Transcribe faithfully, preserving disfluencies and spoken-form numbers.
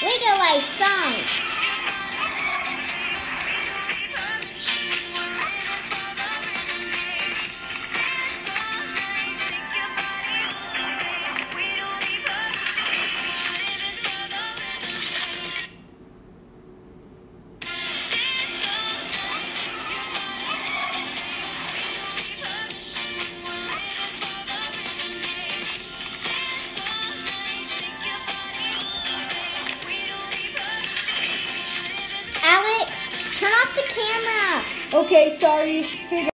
Lego Life songs. Alex, turn off the camera. Okay, sorry. Here,